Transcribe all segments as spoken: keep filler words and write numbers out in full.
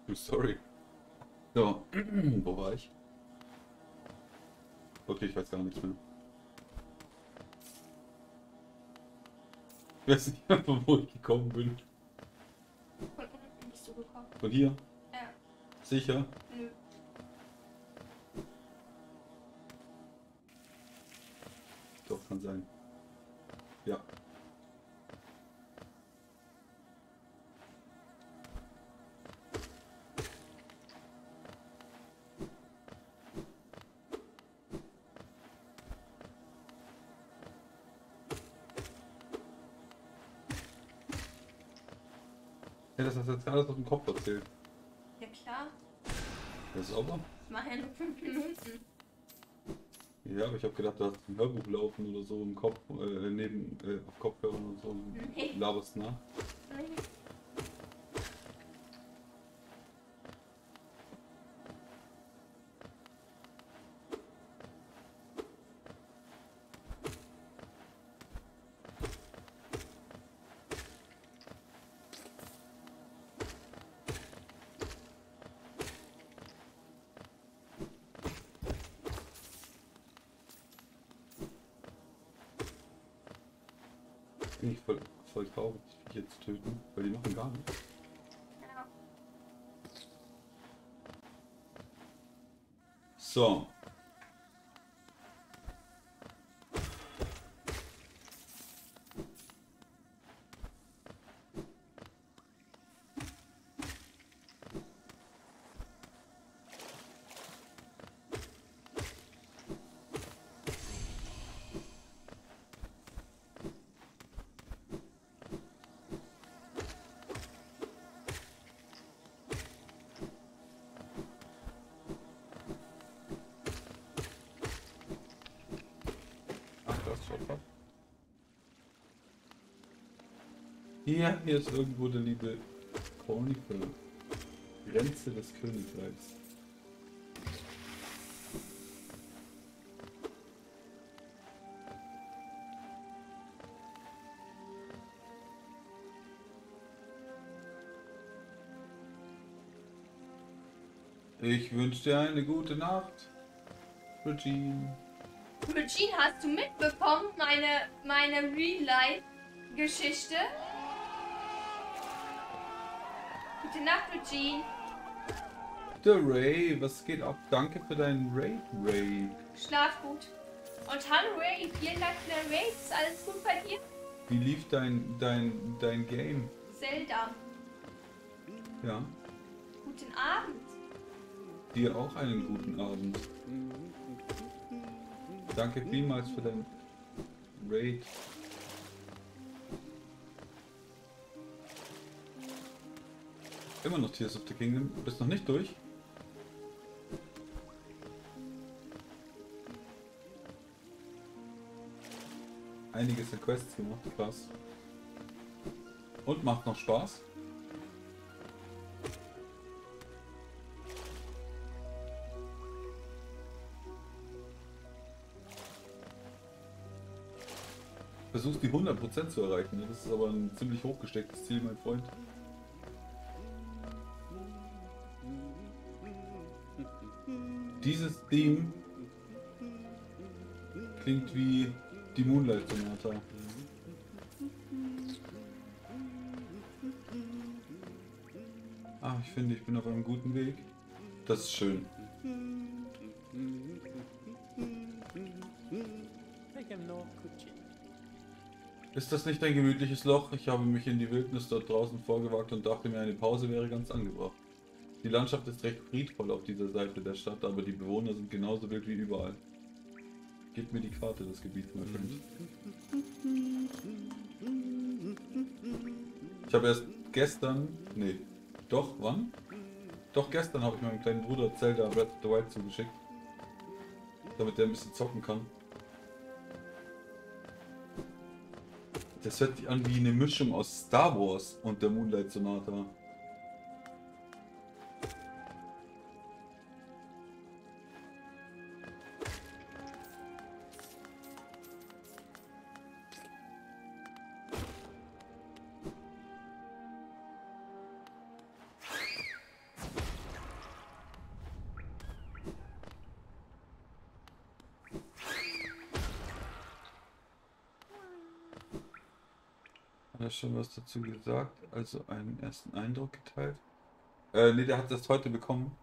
Sorry. So, wo war ich? Okay, ich weiß gar nichts mehr. Ich weiß nicht mehr, von wo ich gekommen bin. Von unten bist du gekommen. Von hier? Ja. Sicher? Nö. Doch, kann sein. Ja. Ja, das hast du jetzt alles aus dem Kopf erzählt. Ja klar. Das ist sauber? Ich mache ja nur fünf Minuten. Ja, aber ich habe gedacht, du hast ein Hörbuch laufen oder so im Kopf, äh, neben, äh, auf Kopfhörern und so. Nee. Laberst nach. Nee. Bin ich voll, voll traurig, die jetzt zu töten, weil die machen gar nichts. Ja. So. Ach, das schaut ab. Hier, hier ist irgendwo der liebe Chronicle. Grenze des Königreichs. Ich wünsche dir eine gute Nacht, Regine. Regine, hast du mitbekommen, meine, meine Real-Life-Geschichte? Gute Nacht, Regine. Der Ray, was geht ab? Danke für deinen Raid, Ray. Schlaf gut. Und hallo Ray, vielen Dank für dein Raid. Ist alles gut bei dir? Wie lief dein, dein, dein Game? Zelda. Ja, Guten Abend. dir auch einen guten Abend. Danke vielmals für dein Raid. Immer noch Tears of the Kingdom. Du bist noch nicht durch? Einiges an Quests gemacht, krass. Und macht noch Spaß? Versuchst die hundert Prozent zu erreichen, ne? Das ist aber ein ziemlich hochgestecktes Ziel, mein Freund. Dieses Theme klingt wie die Moonlight Sonata. Ah, ich finde, ich bin auf einem guten Weg. Das ist schön. Ist das nicht ein gemütliches Loch? Ich habe mich in die Wildnis dort draußen vorgewagt und dachte mir, eine Pause wäre ganz angebracht. Die Landschaft ist recht friedvoll auf dieser Seite der Stadt, aber die Bewohner sind genauso wild wie überall. Gib mir die Karte des Gebiets, mein Freund. Ich habe erst gestern, nee, doch, wann? Doch gestern habe ich meinem kleinen Bruder Zelda Breath of the Wild zugeschickt, damit der ein bisschen zocken kann. Das hört sich an wie eine Mischung aus Star Wars und der Moonlight Sonata. Hat er schon was dazu gesagt? Also einen ersten Eindruck geteilt? Äh, ne, der hat das heute bekommen.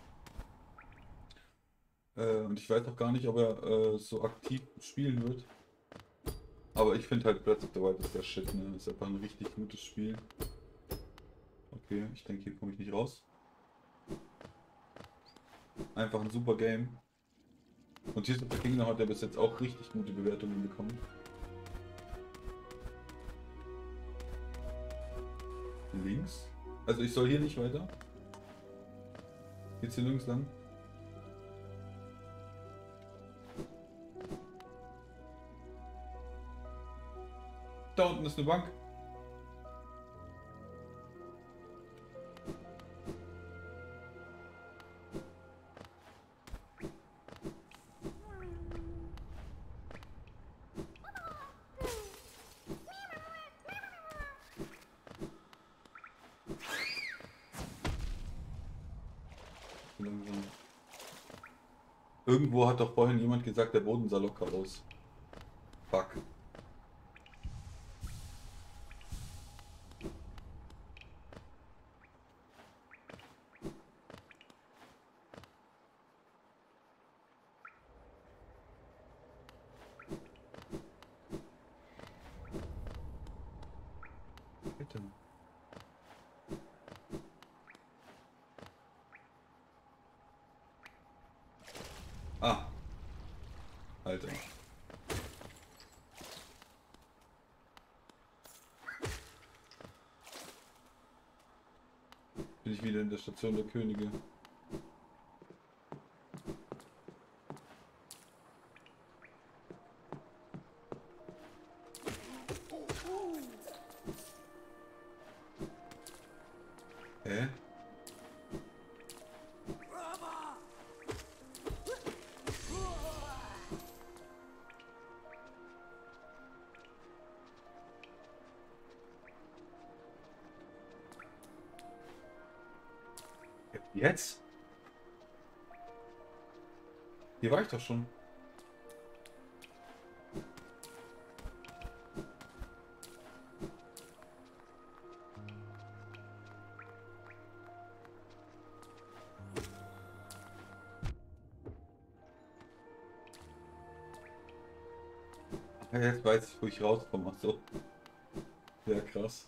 Äh, und ich weiß auch gar nicht, ob er äh, so aktiv spielen wird. Aber ich finde halt Breath of the Wild ist der Shit, ne? Ist einfach ein richtig gutes Spiel. Okay, ich denke, hier komme ich nicht raus. Einfach ein super Game. Und Tears of the Kingdom hat ja bis jetzt auch richtig gute Bewertungen bekommen. Links? Also ich soll hier nicht weiter? Geht's hier links lang? Da unten ist eine Bank. Langsam. Irgendwo hat doch vorhin jemand gesagt, der Boden sah locker aus. Fuck. Bitte. Ah. Alter. Bin ich wieder in der Station der Könige. Hä? Jetzt? Hier war ich doch schon. Ja, jetzt weiß ich, wo ich rauskomme. Ach so. Ja, krass.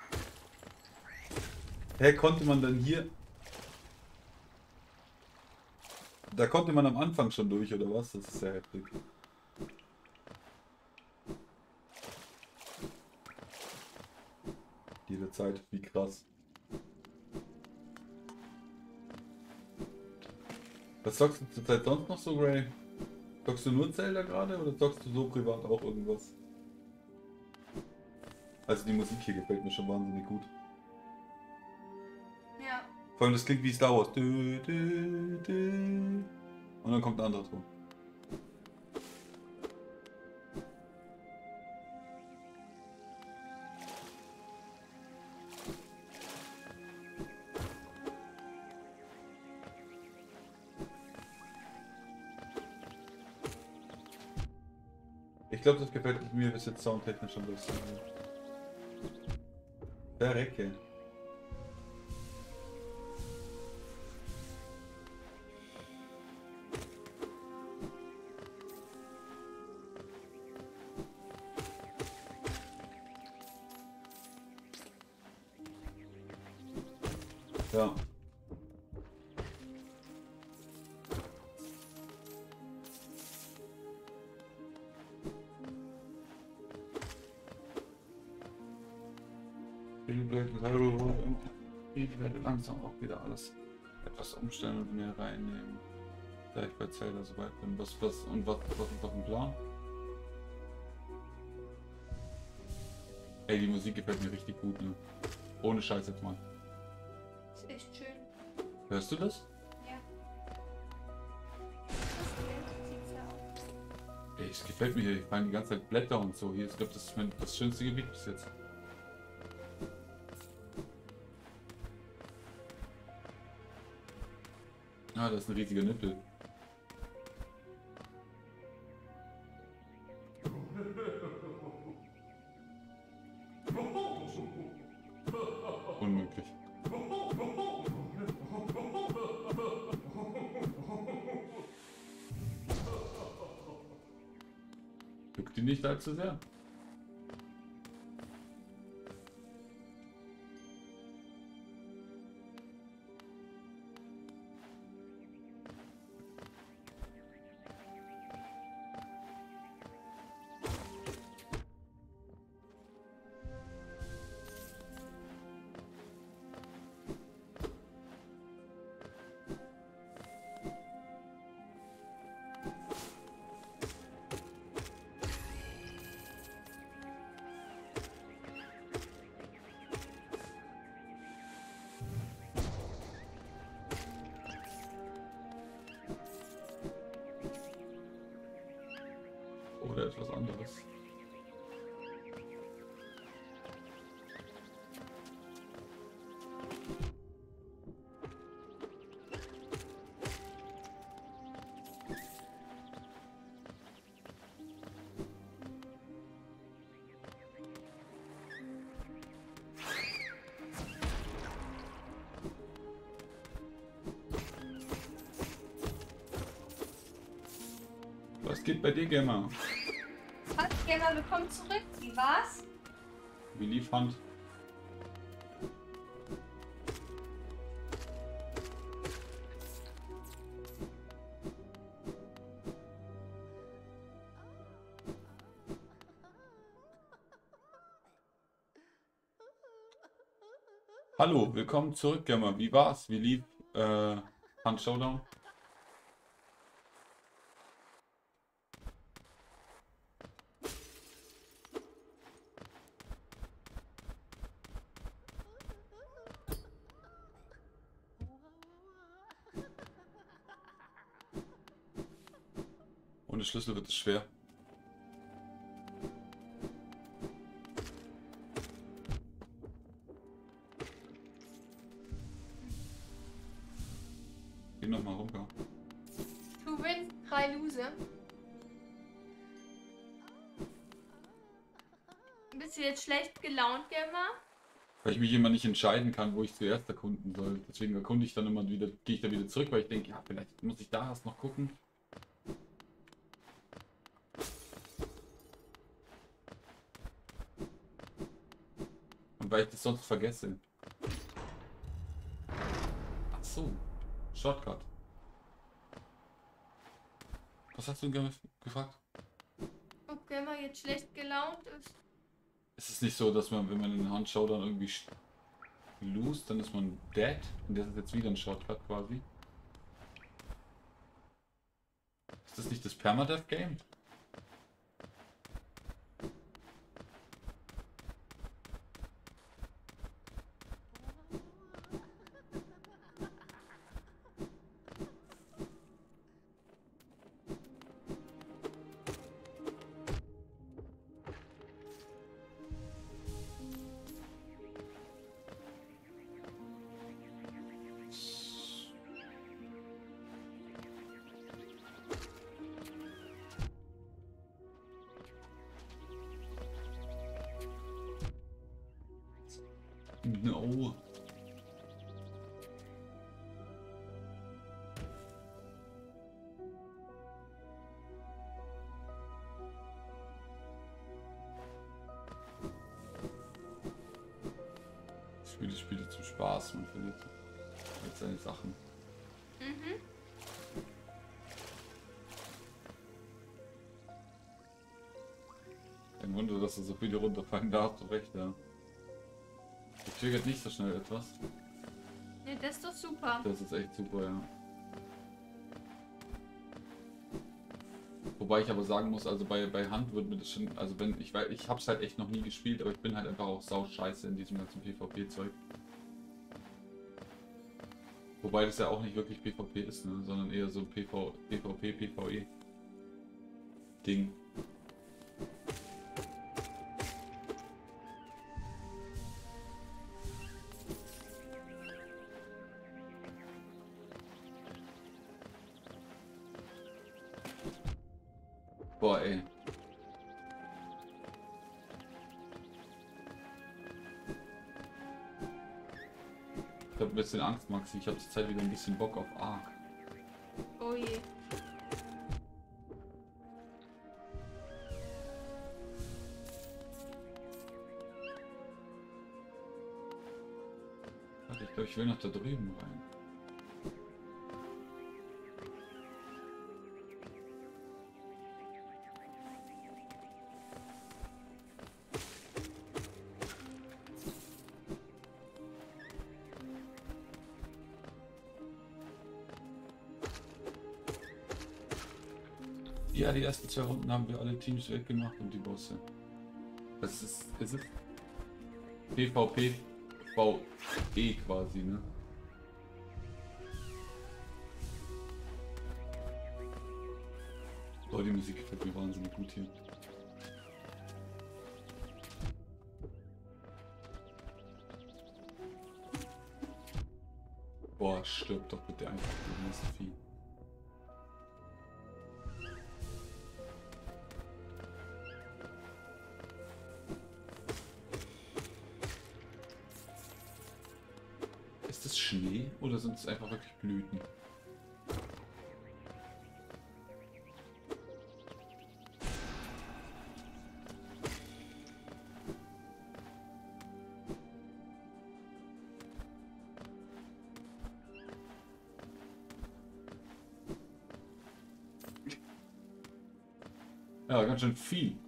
Hä, konnte man dann hier... Da konnte man am Anfang schon durch, oder was? Das ist sehr heftig. Jederzeit, wie krass. Was zockst du zurzeit sonst noch so, Ray? Zockst du nur Zelda gerade oder zockst du so privat auch irgendwas? Also die Musik hier gefällt mir schon wahnsinnig gut. Ja. Vor allem das klingt wie Star Wars. Dü, dü, dü. Und dann kommt ein anderer Ton. Ich glaube, das gefällt mir bis jetzt soundtechnisch am besten. Verrecke. Ja. Ich werde langsam auch wieder alles etwas umstellen und mehr reinnehmen, da ich bei Zelda so weit bin. Was, was, und was, was ist auf dem Plan? Ey, die Musik gefällt mir richtig gut, ne? Ohne Scheiß jetzt mal. Ist echt schön. Hörst du das? Ja. Das Bild sieht's ja aus. Ey, es gefällt mir hier. Ich meine die ganze Zeit Blätter und so. Hier, ich glaube, das ist mein, das schönste Gebiet bis jetzt. Ah, das ist ein riesiger Nippel. die nicht allzu sehr. Oder etwas anderes. Was geht bei dir, Gemma? Was, Gemma, willkommen zurück. Wie war's? Wie lief Hand? Hallo, willkommen zurück, Gemma. Wie war's? Wie lief äh, Hand Showdown? Ohne Schlüssel wird es schwer. Geh noch mal runter. Two win, drei lose. Bist du jetzt schlecht gelaunt, Gemma? Weil ich mich immer nicht entscheiden kann, wo ich zuerst erkunden soll. Deswegen erkunde ich dann immer wieder, gehe ich da wieder zurück, weil ich denke, ja, vielleicht muss ich da erst noch gucken. Und weil ich das sonst vergesse. Ach so, Shortcut. Was hast du ge gefragt? Ob Gemma jetzt schlecht gelaunt ist? Ist es nicht so, dass man, wenn man in den Hand schaut, dann irgendwie lose, dann ist man dead? Und das ist jetzt wieder ein Shortcut quasi. Ist das nicht das Permadeath-Game? No. Ich spiele Spiele zum Spaß, man verliert halt seine Sachen. Mhm. Kein Wunder, dass er so viele runterfallen darf, du recht, ja. Der triggert nicht so schnell etwas. Ne, das ist doch super. Das ist echt super, ja. Wobei ich aber sagen muss, also bei, bei Hand wird mir das schon, also wenn, ich weiß, ich hab's halt echt noch nie gespielt, aber ich bin halt einfach auch sau scheiße in diesem ganzen PvP-Zeug. Wobei das ja auch nicht wirklich PvP ist, ne, sondern eher so ein PV, PvP, PvE-Ding. Boah, ey. Ich hab ein bisschen Angst, Maxi. Ich hab zur Zeit wieder ein bisschen Bock auf Ark. Oh je. ich will nach da drüben rein. Ja, die ersten zwei Runden haben wir alle Teams weggemacht und die Bosse. Das ist, es ist PvP V E quasi, ne? Oh, die Musik gefällt mir wahnsinnig gut hier. Boah, stirb doch bitte einfach, du nächste Vieh. Ist das Schnee oder sind es einfach wirklich Blüten? Ja, ganz schön viel.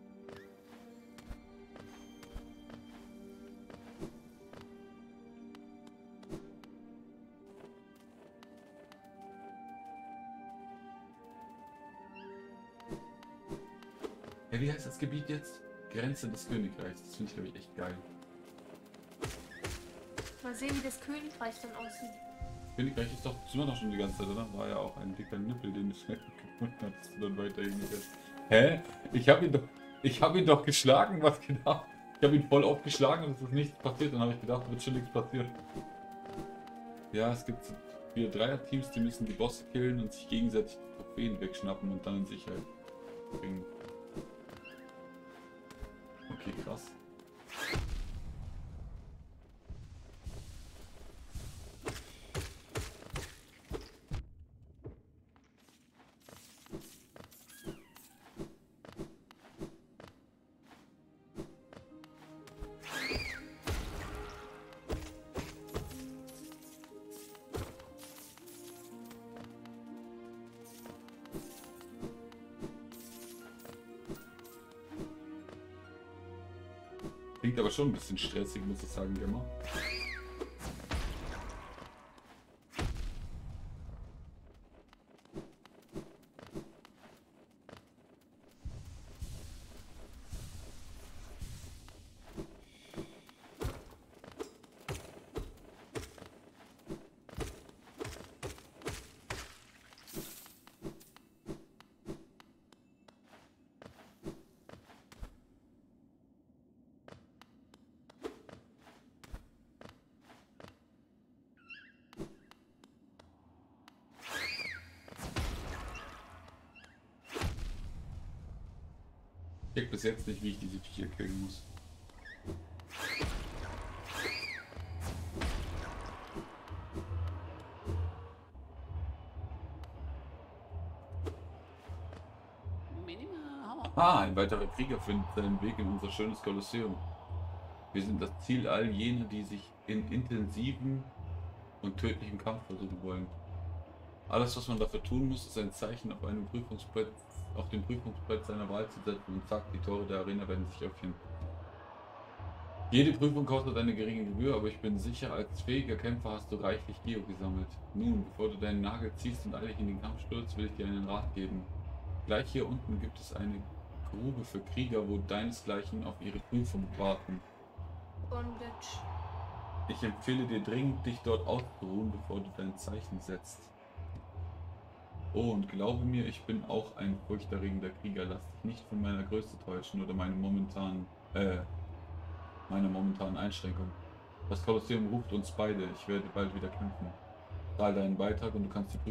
Ja, wie heißt das Gebiet jetzt? Grenze des Königreichs. Das finde ich, glaube ich, echt geil. Mal sehen, wie das Königreich dann aussieht. Königreich ist doch, sind wir doch schon die ganze Zeit, oder? War ja auch ein dicker Nippel, den du gefunden hast, dass du dann weiterhin nicht. Hä? Ich habe ihn doch, ich habe ihn doch geschlagen, was genau? Ich habe ihn voll aufgeschlagen und es ist nichts passiert. Dann habe ich gedacht, wird schon nichts passieren. Ja, es gibt vier Dreier-Teams, die müssen die Bosse killen und sich gegenseitig die Trophäen wegschnappen und dann in Sicherheit bringen. Okay, krass. Klingt aber schon ein bisschen stressig, muss ich sagen, immer. Ich check bis jetzt nicht, wie ich diese Viecher killen muss. Ah, ein weiterer Krieger findet seinen Weg in unser schönes Kolosseum. Wir sind das Ziel all jener, die sich in intensiven und tödlichem Kampf versuchen wollen. Alles, was man dafür tun muss, ist ein Zeichen auf einem Prüfungsbrett, auf dem Prüfungsbrett seiner Wahl zu setzen und zack, die Tore der Arena werden sich öffnen. Jede Prüfung kostet eine geringe Gebühr, aber ich bin sicher, als fähiger Kämpfer hast du reichlich Geo gesammelt. Nun, bevor du deinen Nagel ziehst und eilig in den Kampf stürzt, will ich dir einen Rat geben. Gleich hier unten gibt es eine Grube für Krieger, wo deinesgleichen auf ihre Prüfung warten. Bondage. Ich empfehle dir dringend, dich dort auszuruhen, bevor du dein Zeichen setzt. Oh, und glaube mir, ich bin auch ein furchterregender Krieger. Lass dich nicht von meiner Größe täuschen oder meine momentanen, äh, meiner momentanen Einschränkung. Das Kolosseum ruft uns beide. Ich werde bald wieder kämpfen. Zahl deinen Beitrag und du kannst die